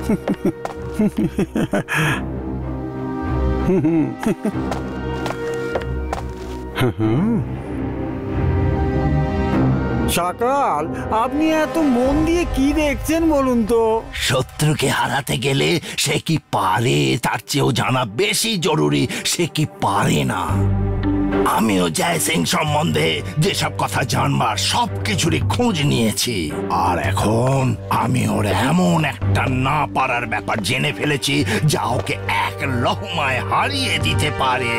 সকাল, আপনি এত মন দিয়ে কি দেখছেন বলুন তো? শত্রুকে হারাতে গেলে সে কি পারে তার চেয়েও জানা বেশি জরুরি সে কি পারে না। আমিও জয় সিং সম্বন্ধে যেসব কথা জানবার সবকিছুরই খোঁজ নিয়েছি, আর এখন আমি ওর এমন একটা না পারার ব্যাপার জেনে ফেলেছি যা ওকে এক লহমায় হারিয়ে দিতে পারে।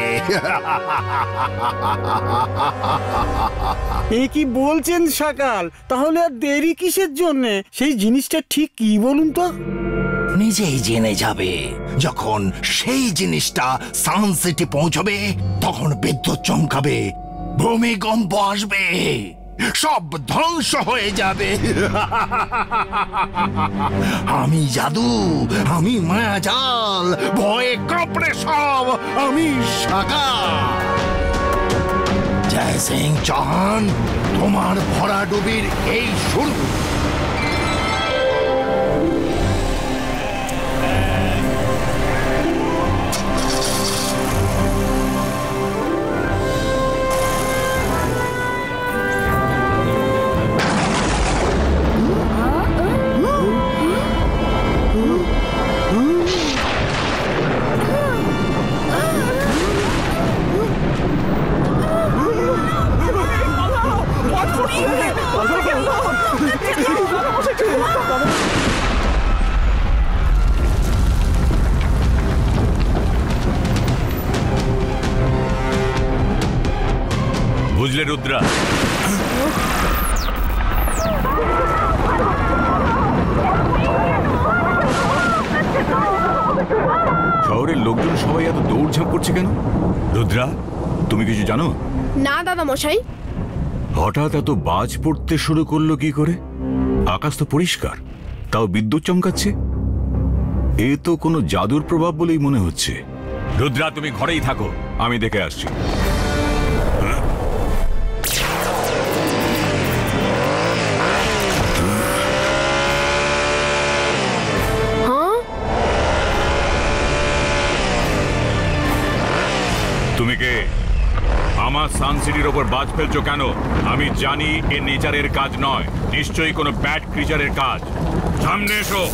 এ কি বলছেন সকাল? তাহলে আর দেরি কিসের জন্য? সেই জিনিসটা ঠিক কি বলুন তো? নিজেই জেনে যাবে। যখন সেই জিনিসটা সানসিটি পৌঁছবে তখন বিদ্যুৎ চমকাবে, ভূমিকম্প আসবে, সব ধ্বংস হয়ে যাবে। আমি জাদু, আমি মায়াজাল, ভয়ে কাঁপড়ে সব আমি সাকা। জয় সিং চৌহান, তোমার ভরাডুবির এই শুরু। বুঝলে রুদ্রা, শহরের লোকজন সবাই এত দৌড়ঝাঁপ করছে কেন? রুদ্রা, তুমি কিছু জানো? না দাদা মশাই। হঠাৎ এত বাজ পড়তে শুরু করলো কি করে? আকাশ তো পরিষ্কার, তাও বিদ্যুৎ চমকাচ্ছে। এ তো কোনো জাদুর প্রভাব বলেই মনে হচ্ছে। রুদ্রা, তুমি ঘরেই থাকো, আমি দেখে আসছি। তুমি কে? আমার সানসিটির ওপর বাজ ফেলছো কেন? আমি জানি এ নেচারের কাজ নয়, নিশ্চয়ই কোনো ব্যাড ক্রিচারের কাজ। সামনে এসো।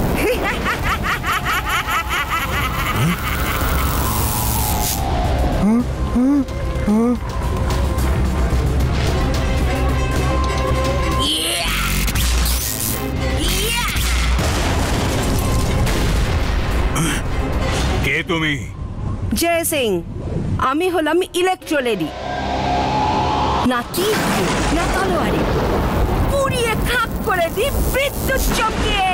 কে তুমি? জয় সিং, আমি হলাম ইলেকট্রো লেডি। না কি না তলোয়ারে পুড়িয়ে খাপ করে দি বিদ্যুৎ চমকে।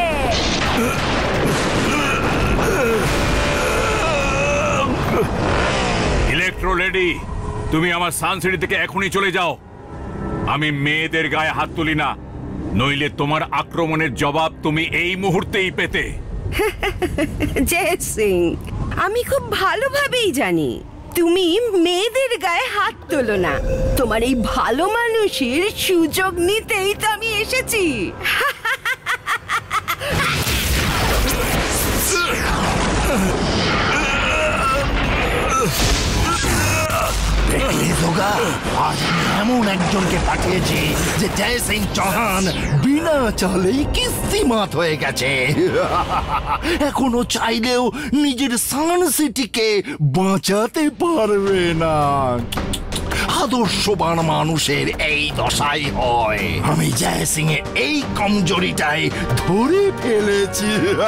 ইলেকট্রো লেডি, তুমি আমার সানসিটি থেকে এখনই চলে যাও। আমি মেয়েদের গায়ে হাত তুলি না, নইলে তোমার আক্রমণের জবাব তুমি এই মুহূর্তেই পেতে। জয় সিং, আমি খুব ভালোভাবেই জানি তুমি মেয়েদের গায়ে হাত তোলো না। তোমার এই ভালো মানুষের সুযোগ নিতেই তো আমি এসেছি। আজ আমি এমন একজনকে পাঠিয়েছি যে জয় সিং চৌহান বিনা চালেই কিস্তিমাত হয়ে গেছে। এখনো চাইলেও নিজের সানসিটিকে বাঁচাতে পারবে না। আদর্শবান মানুষের এই দশাই হয়। আমি জয় সিং এর এই কমজোরিটাই ধরে ফেলেছি।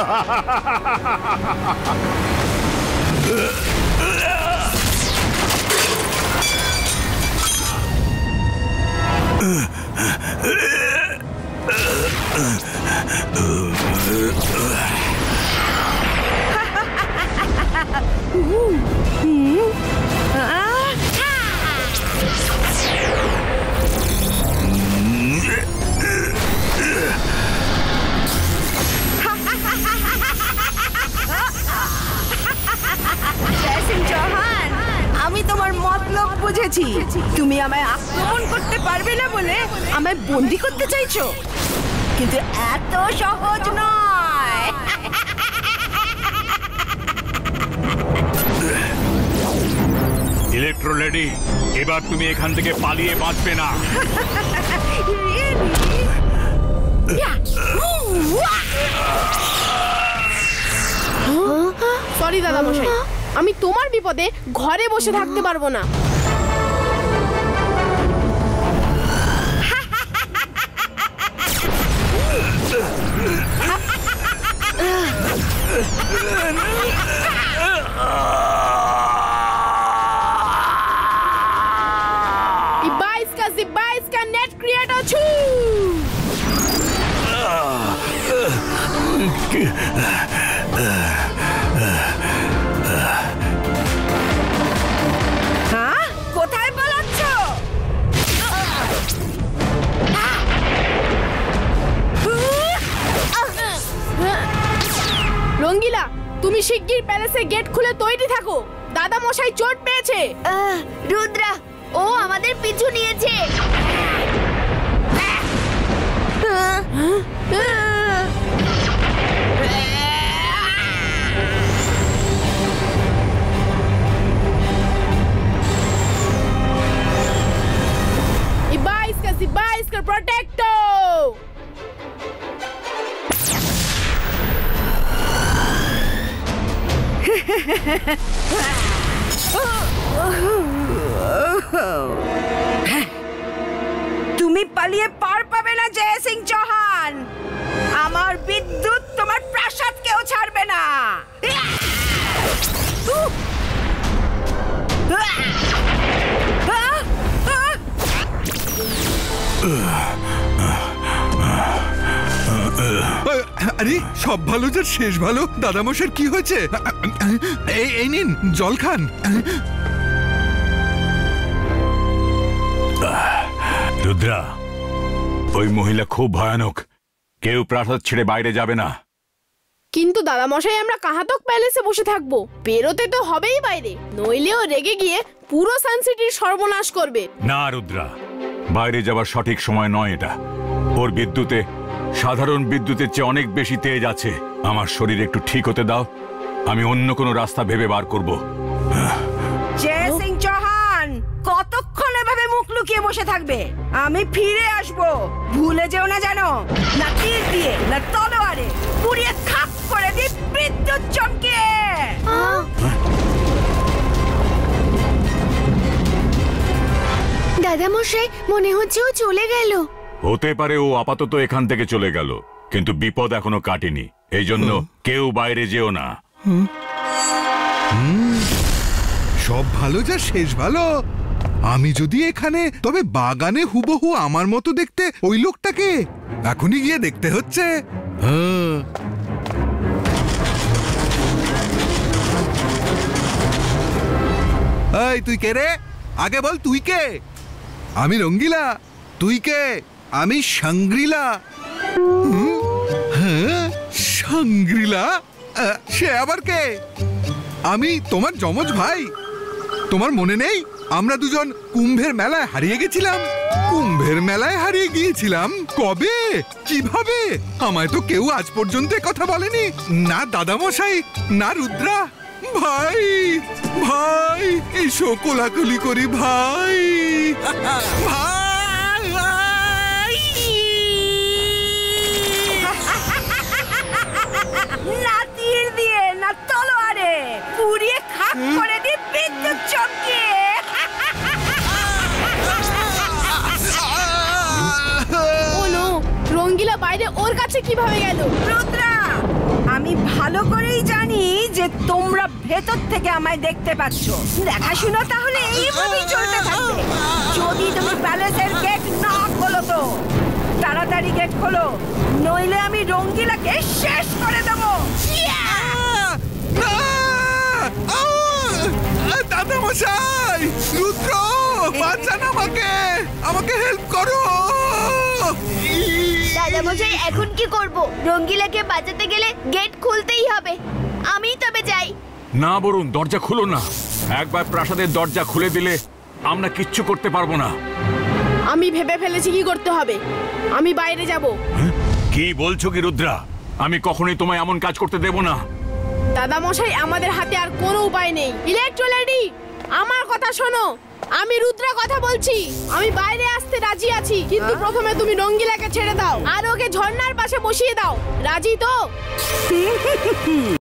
আমি তোমার মতলব বুঝেছি। তুমি আমায় আক্রমণ করতে পারবে না বলে আমায় বন্দি করতে চাইছো, কিন্তু এত সহজ নয়। রেডি? এবার তুমি এখান থেকে পালিয়ে বাঁচবে না। সরি দাদা মশাই, আমি তোমার বিপদে ঘরে বসে থাকতে পারবো না। इसका नेट क्रिएटर छू। हाँ? কোথায় পালাচ্ছ? রঙ্গিলা, তুমি শিগগির প্যালেসের গেট খুলে তৈরি থাকো, দাদা মশাই চোট পেয়েছে। রুদ্রা, ও আমাদের পিছু নিয়েছে। Ibaiska protecto. তুমি পালিয়ে পার পাবে না জয় সিং চৌহান। আমার বিদ্যুৎ তোমার প্রাসাদকেও ছাড়বে না। আরে সব ভালো যার শেষ ভালো। দাদামশাইয়ের কি হয়েছে? এই নিন জল খান। রুদ্রা, ওই মহিলা খুব ভয়ানক, কেউ প্রাসাদ ছেড়ে বাইরে যাবে না। কিন্তু দাদা মশাই, আমরা কাহাতক প্যালেসে বসে থাকবো, বেরোতে তো হবেই বাইরে, নইলেও রেগে গিয়ে পুরো সানসিটির সর্বনাশ করবে। না রুদ্রা, বাইরে যাবার সঠিক সময় নয় এটা। ওর বিদ্যুতে সাধারণ বিদ্যুতের চেয়ে অনেক বেশি তেজ আছে। আমার শরীর একটু ঠিক হতে দাও, আমি অন্য কোনো রাস্তা ভেবে বার করব। জয় সিং চৌহান, কতক্ষণ এভাবে মুখ লুকিয়ে বসে থাকবে? আমি ফিরে আসবো, ভুলে যেও না জানো। না তীর দিয়ে না তলোয়ারে, পুড়িয়ে খাপ করে দিই বিদ্যুৎ চমকে। দাদা মশাই, মনে হচ্ছে ও চলে গেল। হতে পারে ও আপাতত এখান থেকে চলে গেল, কিন্তু বিপদ এখনো কাটেনি। এই জন্য কেউ বাইরে যেও না। সব ভালো যার শেষ ভালো। আমি যদি এখানে, তবে বাগানে হুবহু আমার মতো দেখতে ওই লোকটাকে এখনই গিয়ে দেখতে হচ্ছে। এই তুই কে রে? আগে বল তুই কে? আমি রঙ্গিলা। তুই কে? আমি সাংগ্রিলা। হ্যাঁ, সাংগ্রিলা? সে আবার কে? আমি তোমার যমজ ভাই। তোমার মনে নেই আমরা দুজন কুম্ভের মেলায় হারিয়ে গেছিলাম? কুম্ভের মেলায় হারিয়ে গিয়েছিলাম? কবে, কিভাবে? আমায় তো কেউ আজ পর্যন্ত কথা বলেনি, না দাদামশাই না রুদ্রা। ভাই ভাই, এসো কোলাকুলি করি ভাই। ভাই, না তীর দিয়ে না তলোয়ারে, পুড়িয়ে খাপ করে দিই বিদ্যুৎ চমকে। রঙ্গিলা বাইরে ওর কাছে কিভাবে গেল? রুদ্রা, আমি ভালো করেই জানি যে তোমরা ভেতর থেকে আমায় দেখতে পাচ্ছ। দেখাশুনো তাহলে এইভাবেই চলতে থাকবে। যদি তুমি প্যালেসের গেট না খোলো তো তাড়াতাড়ি গেট খোলো, নইলে আমি রঙ্গিলাকে শেষ করে দেবো। দাদামশাই, রুদ্র, বাঁচান আমাকে, আমাকে হেল্প করো। দাদা মশাই, এখন কি করব? রঙ্গিলাকে বাঁচাতে গেলে গেট খুলতেই হবে। আমি তবে যাই। না বরুণ, দরজা খুলো না। একবার প্রাসাদের দরজা খুলে দিলে আমরা কিচ্ছু করতে পারবো না। আমি ভেবে ফেলেছি কি করতে হবে। আমি বাইরে যাব। কি বলছো কি রুদ্রা? আমি কখনোই তোমায় এমন কাজ করতে দেব না। দাদা মশাই, আমাদের হাতে আর কোনো উপায় নেই। ইলেকট্রো লেডি, আমার কথা শোনো। আমি রুদ্রা কথা বলছি। আমি বাইরে আসতে রাজি আছি, কিন্তু প্রথমে তুমি রঙ্গিলাকে ছেড়ে দাও আর ওকে ঝর্ণার পাশে বসিয়ে দাও। রাজি তো?